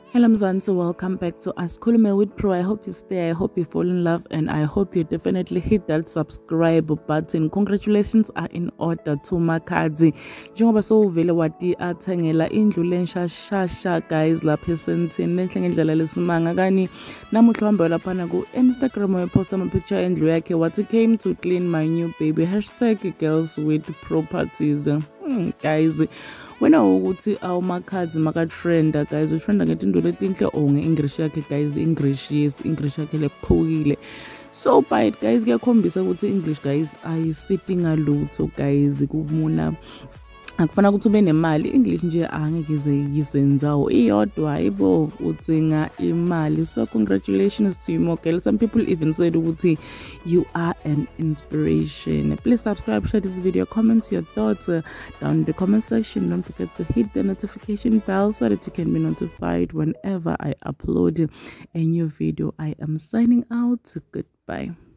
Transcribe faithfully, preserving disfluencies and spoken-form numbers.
Hello Mzansi, welcome back to Asikhulume with Pro. I hope you stay, I hope you fall in love, and I hope you definitely hit that subscribe button. Congratulations are in order to Makhadzi. Njengoba sowuvele wati athengela indlu lenshashasha guys lapha esentini lenhle ngendlela lesimanga kani namuhla wahamba laphana ku Instagram wayeposta ama picture endlu yakhe wathi came to clean my new baby hashtag girls with properties. Hmm, guys, wena ukuthi awu Makhadzi makatrenda guys, utrenda ngetinto letinhle or nge-English yakhe guys, English yes, English yakhe lephukile. So by it guys, kuyakhombisa ukuthi English guys ayisithi ngalutho guys, kumuna akufana ukuthi ube nemali. English nje angeke ize yisenzawo iyodwa hayibo udzinga imali. So congratulations to you Mogel. Some people even said ukuthi you are an inspiration. Please subscribe, share this video, comment your thoughts uh, down in the comment section. Don't forget to hit the notification bell so that you can be notified whenever I upload a new video. I am signing out. Goodbye.